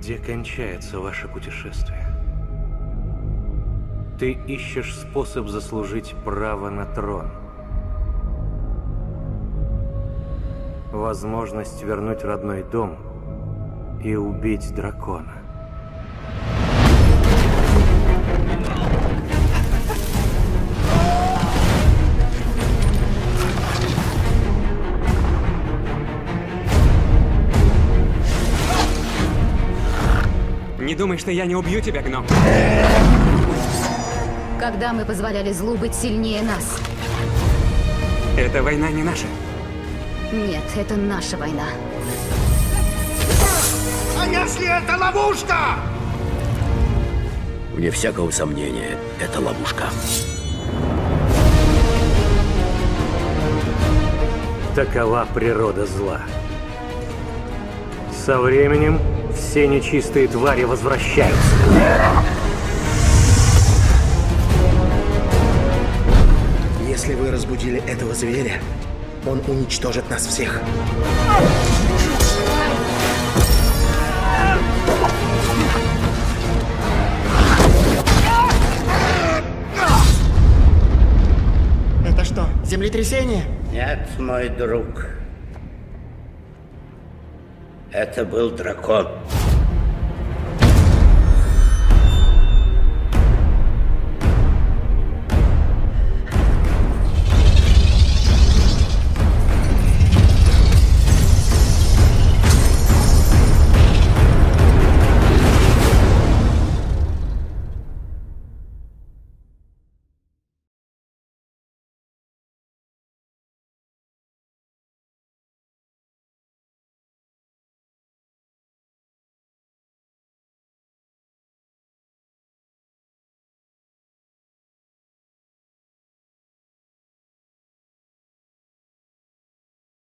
Где кончается ваше путешествие? Ты ищешь способ заслужить право на трон. Возможность вернуть родной дом и убить дракона. Не думай, что я не убью тебя, гном. Когда мы позволяли злу быть сильнее нас? Эта война не наша. Нет, это наша война. А если это ловушка? Вне всякого сомнения, это ловушка. Такова природа зла. Со временем все нечистые твари возвращаются. Если вы разбудили этого зверя, он уничтожит нас всех. Это что, землетрясение? Нет, мой друг. Это был дракон.